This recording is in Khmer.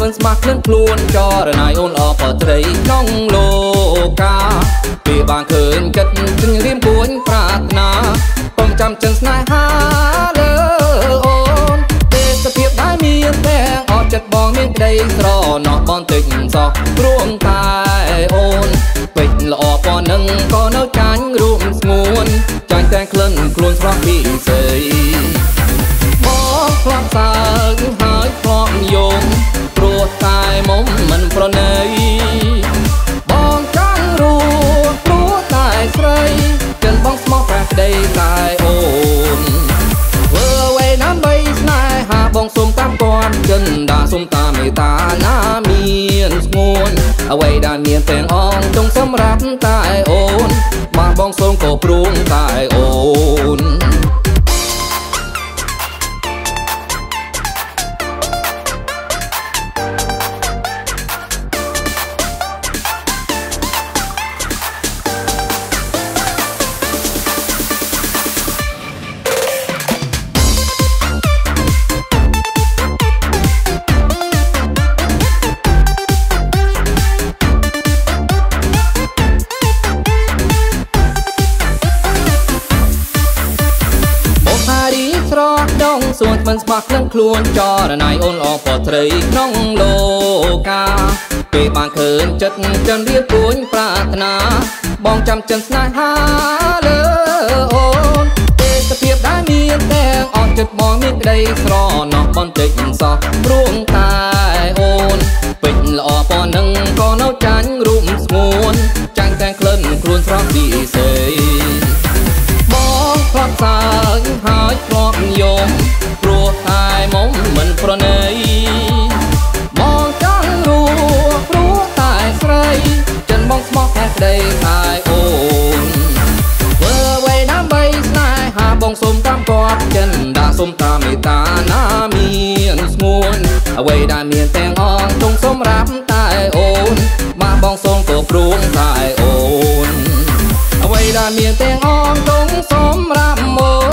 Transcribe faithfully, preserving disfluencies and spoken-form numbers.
មិនស្មាស់ខ្លួនខ្លួនចរណៃអូនអបត្រីក្នុងលោកកាពេលបានឃើញចិត្តจึงរៀមពួនប្រាថ្នាពំចាំចិនស្នេហាលើអូនទេសភាពដែលមានទាំងអត់ចិត្តបងមានក្តីស្រណោះបន្តិចសោះព្រមតែអូនពេចល្អប៉ុណ្ណឹងក៏នៅចាញ់រួមស្ងួនចាញ់តែក្លិនខ្លួនស្រស់ពីស្រីបងខ្លាប់សើចហើយខ្លាប់យំព្រោះតែមុំមិនប្រណីបងចង់រួមព្រោះតែស្រីចិនបងស្មោះប្រាក្តីតែអូនធ្វើអ្វីដើម្បីស្នេហាបងសុំតាមគាត់ចិនដាសុំតាមមេតាណាមានស្ងួនអ្វីដែលមានទាំងអងចង់សម្រាប់តែអូនមកបងសូមក៏ព្រមតែអូនសួនមិនស្មាស់ក្លិនខ្លួនចរណៃអូនអបត្រីក្នុងលោកកាពេលបានឃើញចិត្តចិនរៀបពួនប្រាថ្នាបងចាំចិនស្នេហាលើអូនទេសភាពដែលមានទាំងអត់ចិត្តបងមានក្តីស្រណោះបន្តិចសោះព្រមតែអូនពេចល្អប៉ុណ្ណឹងក៏នៅចាញ់រួមស្ងួនចាញ់តែក្លិនខ្លួនស្រស់ពីស្រីបងខ្លាប់សើចហើយខ្លាប់យំព្រោះតែមុំមិនប្រណីបងចង់រួមព្រោះតែស្រីចិនបងស្មោះតែក្តីតែអូនធ្វើអ្វីដើម្បីស្នេហាបងសុំតាមគាត់ចិនដាក់សុំតាមមេតាណាមានស្ងួនអ្វីដែលមានទាំងអងចង់សម្រាប់តែអូនមកបងសូមក៏ព្រមតែអូនអ្វីដែលមានទាំងអងចង់សម្រាប់មក